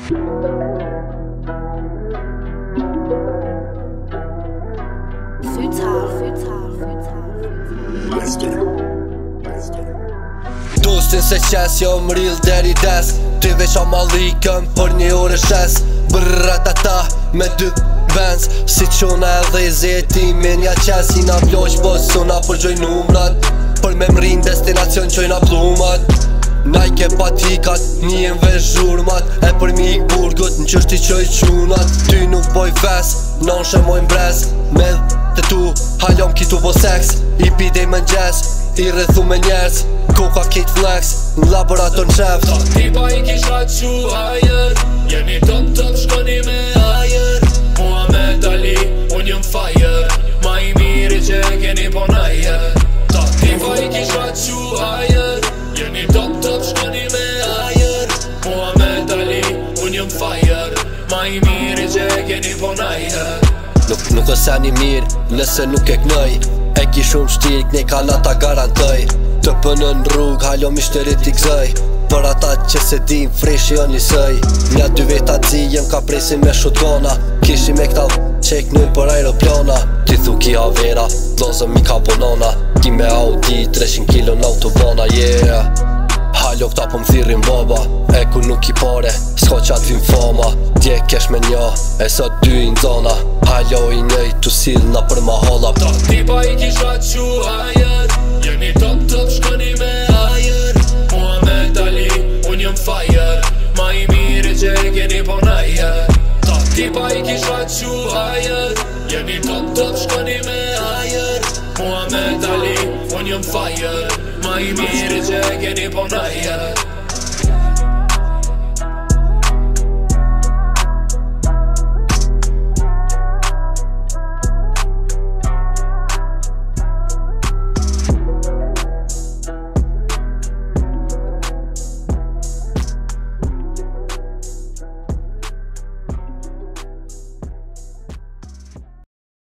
Dostin se qes, jo m'rill deri des Ty veç amalikën për një ore shes Brratata me dy benz Si qona edhe i zetimin ja qes Jina vloq po suna për gjoj numrat Për me mrin destinacion qojna plumat Najke patikat, njën veç zhurmat E për mi ik burgut në qështi qoj qunat Ty nuk boj ves, non shemojnë brez Medh të tu, halom kitu po seks I pidej më nxes, i rrethu me njerës Koka kit flex, në laborator në qeft Ta tipa i kisha qu ajer Jeni top shkoni me ajer Muhammed Ali, unë jëm fire Ma i miri që keni po najer Ta tipa i kisha qu ajer Jeni top shkoni me ajer Muhammed Ali, unë jëm fire Ma i miri që keni po najer Nuk ose një mirë, nëse nuk e knëj E ki shumë shtirë, kënej kana ta garantoj Të pënën rrug, halo mishterit i gzoj Për ata që se dim, fresh jo njësëj Nja dy veta dzijem, ka presin me shotgona Kishi me këta që e knujnë për aeroplana Ti thu ki avera, dozëm i ka bonona Ki me Audi, 300 kilo në autobana, yeah Halo këta po m'thirin baba E ku nuk i pare, s'ko qatë vim fama Dje kesh me njo, e sot dy i ndzona Halo i njëj tu sill na për ma holla Ta tipa i kisha qu ajer Jeni top shkoni me ajer Muhammed Ali, unë jëm fire Ma i miri që keni po najer Ta tipa i kisha qu ajer Jeni top shkoni me ajer Muhammed Ali, unë jëm fire Ma i miri që keni po najer